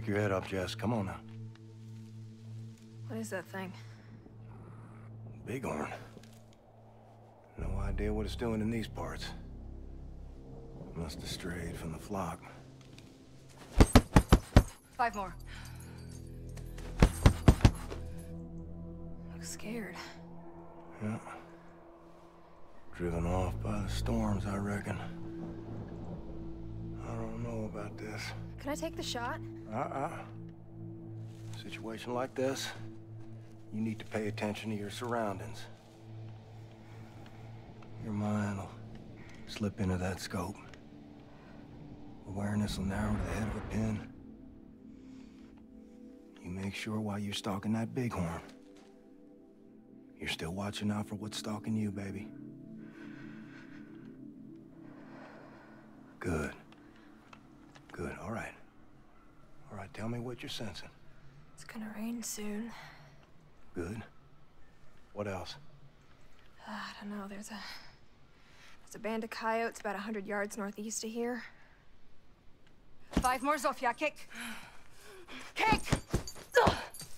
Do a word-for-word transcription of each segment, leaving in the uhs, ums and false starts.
your head up, Jess. Come on now. What is that thing? Bighorn. No idea what it's doing in these parts. Must have strayed from the flock. Five more. Looks scared. Yeah. Driven off by the storms, I reckon. I don't know about this. Can I take the shot? Uh-uh. Situation like this, you need to pay attention to your surroundings. Your mind will slip into that scope. Awareness will narrow to the head of a pin. You make sure while you're stalking that bighorn, you're still watching out for what's stalking you, baby. Good. Good, all right. All right, tell me what you're sensing. It's gonna rain soon. Good. What else? Uh, I don't know, there's a... There's a band of coyotes about a hundred yards northeast of here. Five more, Zofia, kick! Kick! Ugh.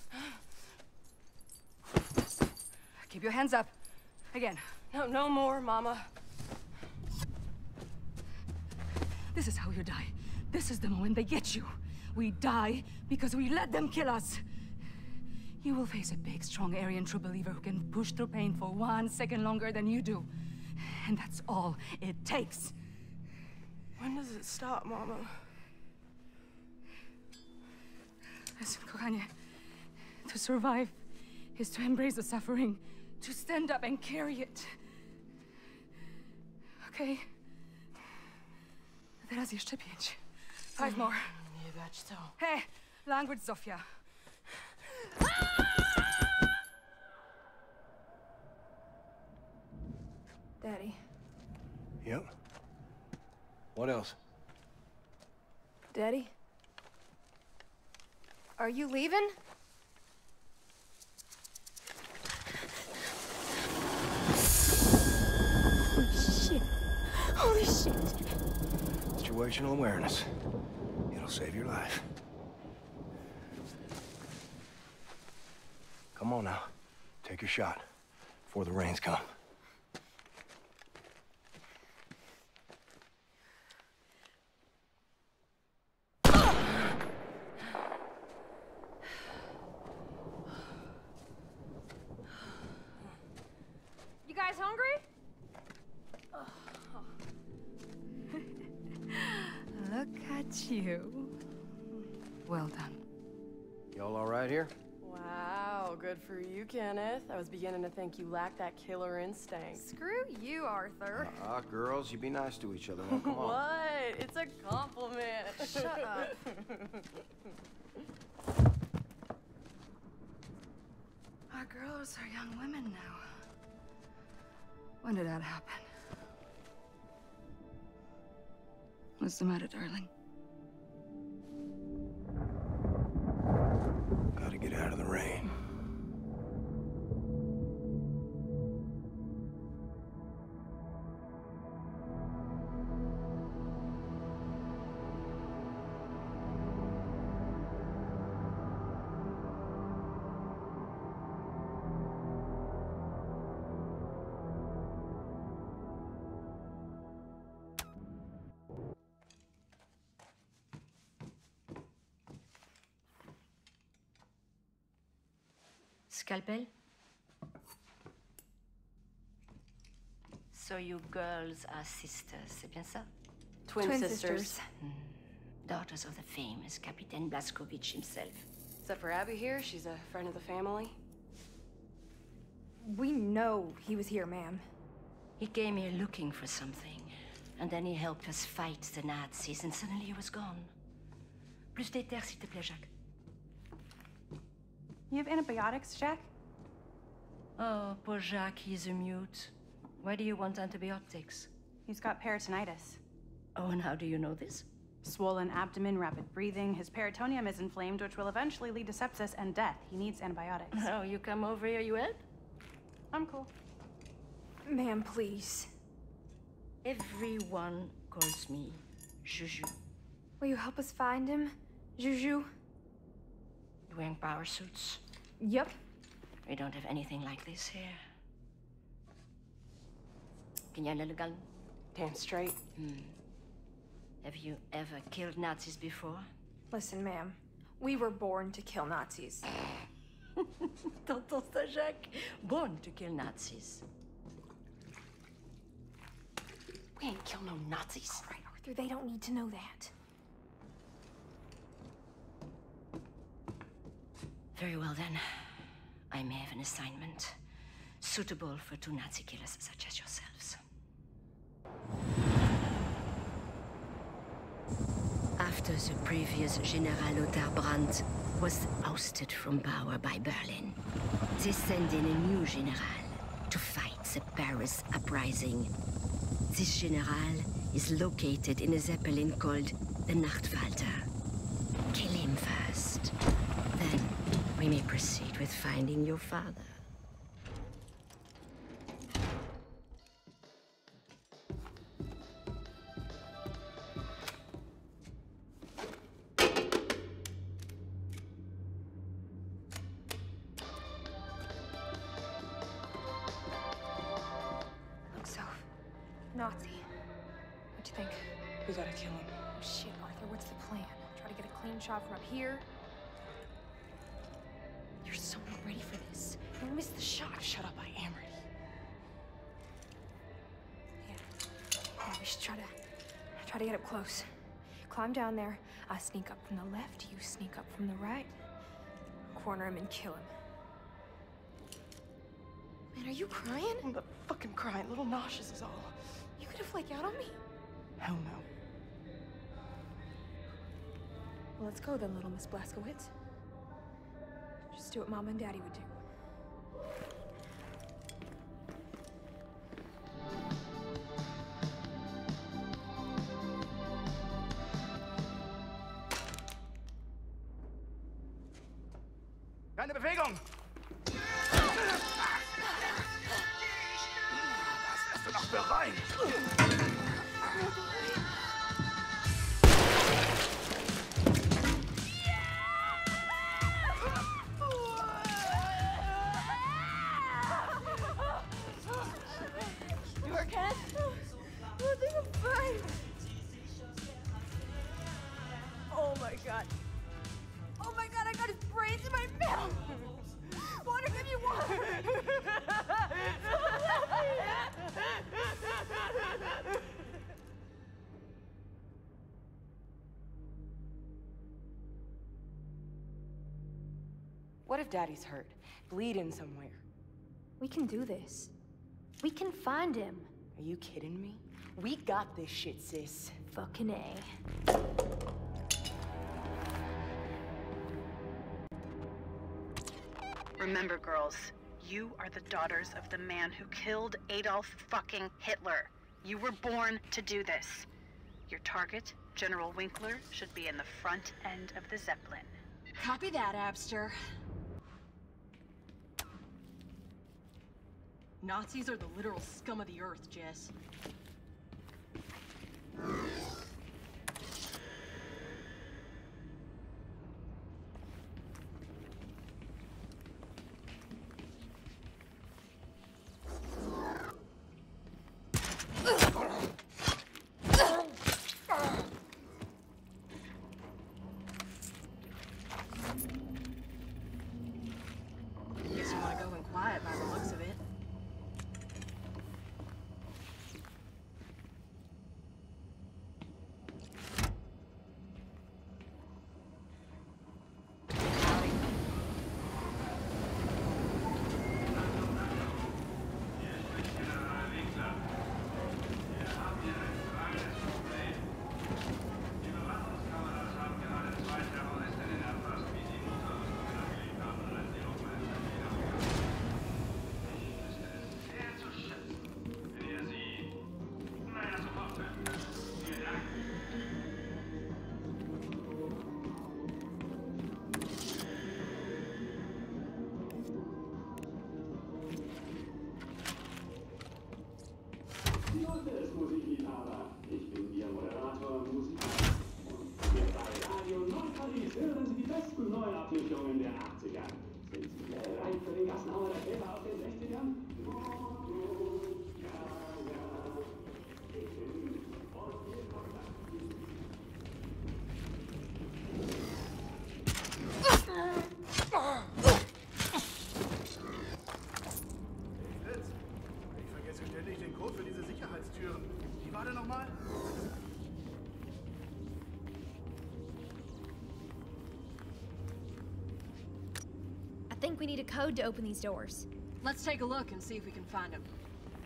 Keep your hands up. Again. No, no more, Mama. This is how you die. This is the moment they get you. We die because we let them kill us. You will face a big, strong Aryan true believer who can push through pain for one second longer than you do. And that's all it takes. When does it stop, Mama? Listen, kochanie. To survive is to embrace the suffering, to stand up and carry it. Okay? Teraz jeszcze pięć. Five more. Jebać to. Hey, language, Zofia. Daddy. Yep. What else? Daddy? Are you leaving? Holy shit. Holy shit. Situational awareness. It'll save your life. Come on now. Take your shot before the rains come. You guys hungry? Look at you. Well done. Y'all all right here? Wow, good for you, Kenneth. I was beginning to think you lacked that killer instinct. Screw you, Arthur. Ah, uh, girls, you be nice to each other. Now, come on. What? It's a compliment. Shut up. Our girls are young women now. When did that happen? What's the matter, darling? Gotta get out of the rain. Scalpel? So you girls are sisters, c'est bien ça? Twin, Twin sisters. sisters. Mm. Daughters of the famous Captain Blazkowicz himself. Except for Abby here, she's a friend of the family. We know he was here, ma'am. He came here looking for something, and then he helped us fight the Nazis, and suddenly he was gone. Plus d'éther, s'il te plaît, Jacques. You have antibiotics, Jack? Oh, poor Jacques, he's a mute. Why do you want antibiotics? He's got peritonitis. Oh, and how do you know this? Swollen abdomen, rapid breathing. His peritoneum is inflamed, which will eventually lead to sepsis and death. He needs antibiotics. Oh, you come over here, you Ed? I'm cool. Ma'am, please. Everyone calls me Juju. Will you help us find him, Juju? You wearing power suits? Yep. We don't have anything like this here. Kenya legal? Damn straight. Hmm. Have you ever killed Nazis before? Listen, ma'am. We were born to kill Nazis. Tonton Stajak, born to kill Nazis. We ain't kill no Nazis. All right, Arthur, they don't need to know that. Very well then. I may have an assignment suitable for two Nazi killers such as yourselves. After the previous General Lothar Brandt was ousted from power by Berlin, they send in a new general to fight the Paris uprising. This general is located in a zeppelin called the Nachtwalter. Kill him first. Then we may proceed with finding your father. Nazi. What'd you think? We gotta kill him. Oh, shit, Arthur, what's the plan? Try to get a clean shot from up here? You're so not ready for this. You'll miss the shot. Shut up, I am ready. Yeah. Yeah, we should try to... try to get up close. Climb down there. I sneak up from the left, you sneak up from the right. Corner him and kill him. Man, are you crying? I'm the fucking crying. Little nauseous is all. You could have flaked out on me. Hell no. Well, let's go then, little Miss Blazkowicz. Just do what Mom and Daddy would do. Keine Bewegung! Was hast du noch bereit? You okay? I think I'm fine. Oh my god. Oh my god, I got his brains in my mouth! Water, give me water! What if Daddy's hurt? Bleeding somewhere? We can do this. We can find him. Are you kidding me? We got this shit, sis. Fucking A. Remember, girls, you are the daughters of the man who killed Adolf fucking Hitler. You were born to do this. Your target, General Winkler, should be in the front end of the Zeppelin. Copy that, Abster. Nazis are the literal scum of the earth, Jess. Guess you want to go in quiet by the looks of it. Warte nochmal. I think we need a code to open these doors. Let's take a look and see if we can find him.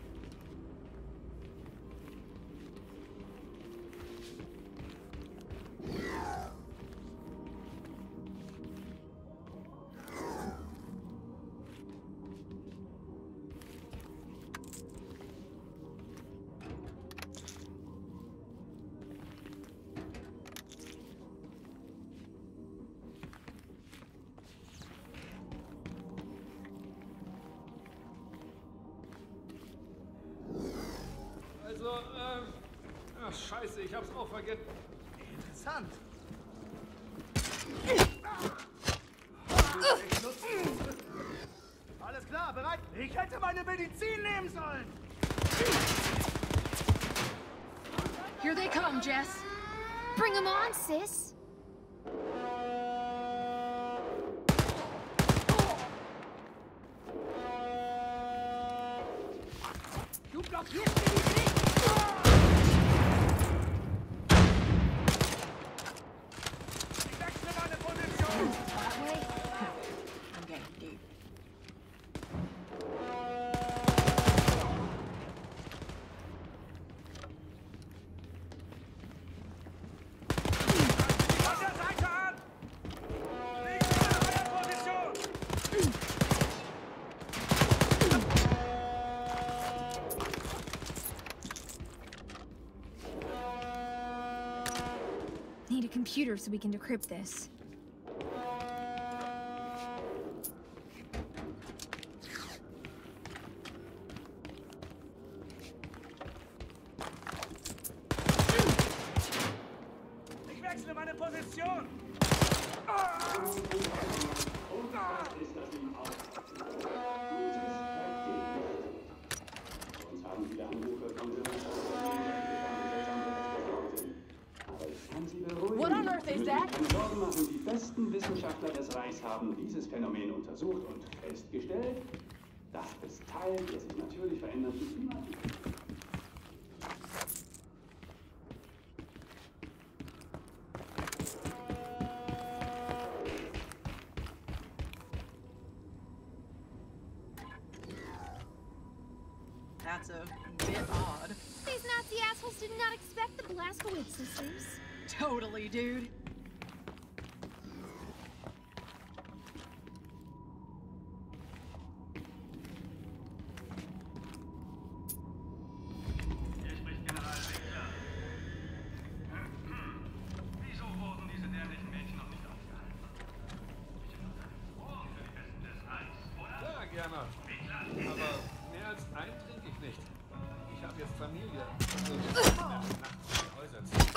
Also, ähm... Ach, scheiße, ich hab's auch vergessen. Interessant. Alles klar, bereit? Ich hätte meine Medizin nehmen sollen. Here they come, Jess. Bring them on, sis. Du blockierst mir die Weg. Ich wechsle meine Position. I'm getting deep. Von der Seite an. Liegt in eurer Position. Need a computer so we can decrypt this. Ich wechsle meine Position. Uns haben viele Anrufe von Aber ich kann Sie beruhigen. What on earth is that? Keine Sorgen machen, die besten Wissenschaftler des Reichs haben dieses Phänomen untersucht und festgestellt, dass es Teil der sich natürlich verändernden Klimatik ist. That's a bit odd. These Nazi assholes did not expect the Blazkowicz sisters. Totally, dude. Hier spricht General Winkler. Wieso wurden diese dämlichen Mädchen noch nicht aufgehalten? Bestimmt noch eine Frohung für die Besten des Reichs, oder? Ja, gerne. Aber mehr als ein trinke ich nicht. Ich habe jetzt Familie. Also, nachts in die Häuser ziehen.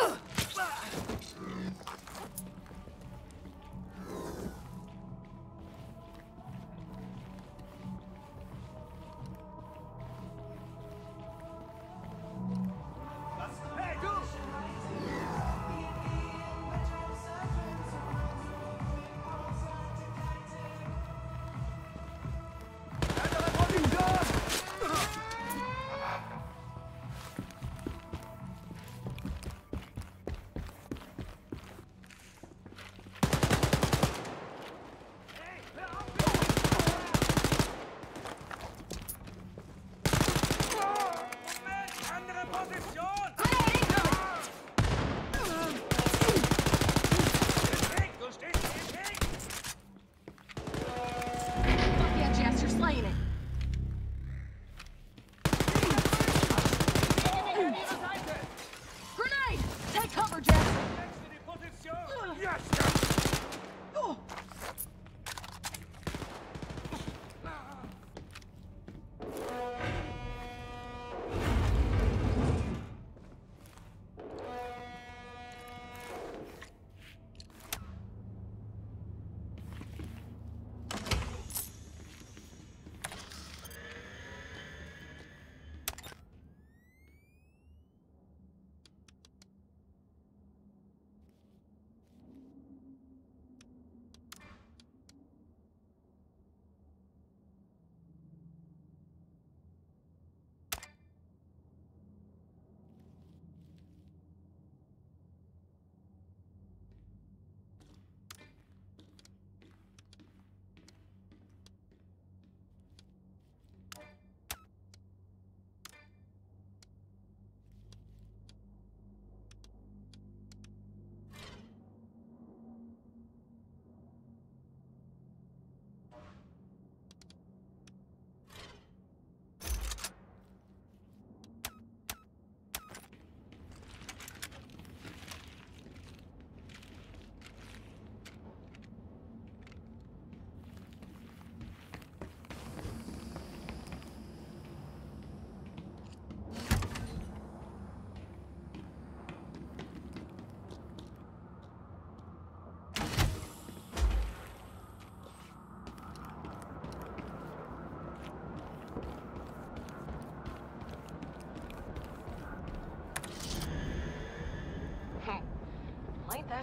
Hey, du! Andere Position!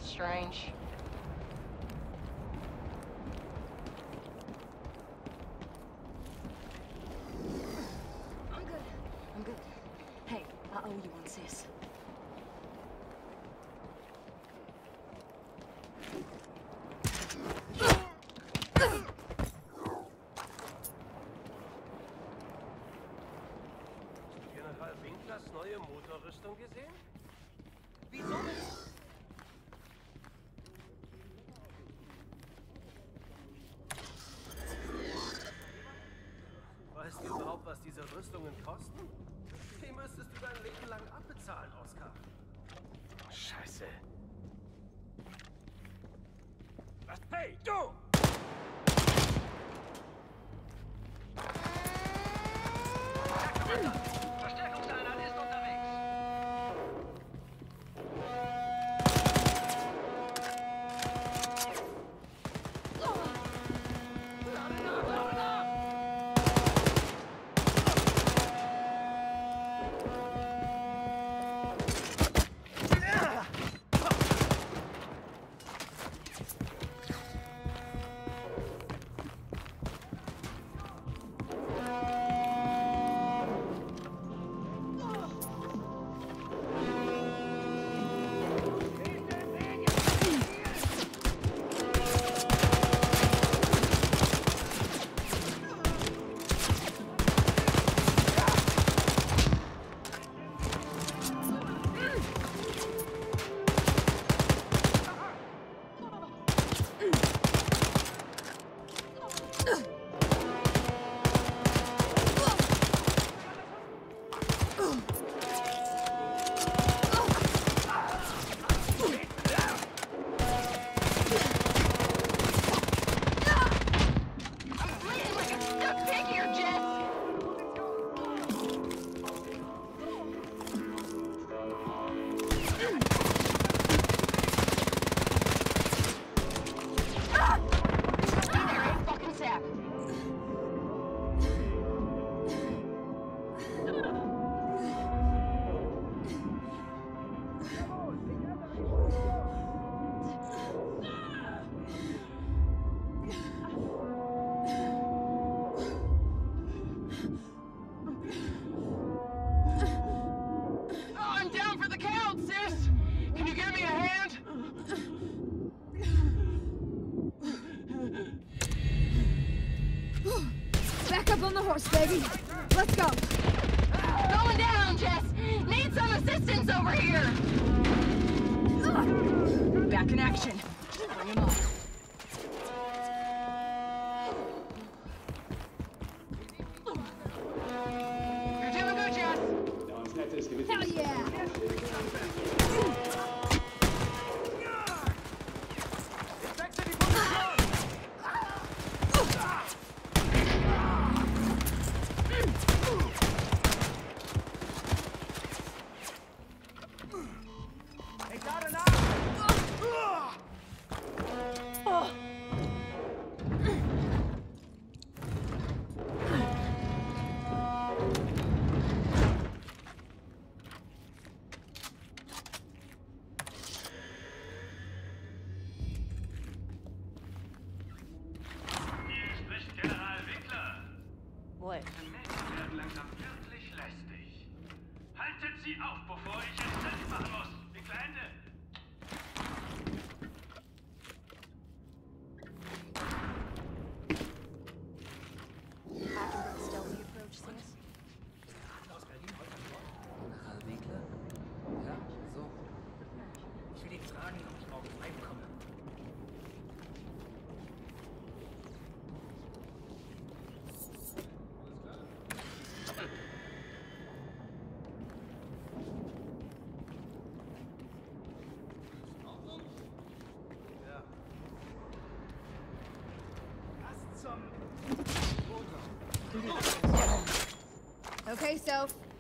strange. I'm good. I'm good. Hey, I owe you one, sis. General Winklers neue Motorrüstung gesehen? Wieso nicht? Weißt du überhaupt, was diese Rüstungen kosten? Die müsstest du dein Leben lang abbezahlen, Oscar. Scheiße. Was? Hey, du! Verstärkungseinheit ist unterwegs. Back up on the horse, baby. Let's go. Going down, Jess. Need some assistance over here. Back in action. Bring him on. You're doing good, Jess. Hell yeah. What? Diese Mädchen werden langsam wirklich lästig. Haltet sie auf, bevor ich es selbst machen muss. Die Kleine. After the stealthy approach, sis? Aus Berlin heute Morgen. General Winkler? Ja, so. Ich will ihn fragen, ob ich morgen frei bekomme. Okay, Soph.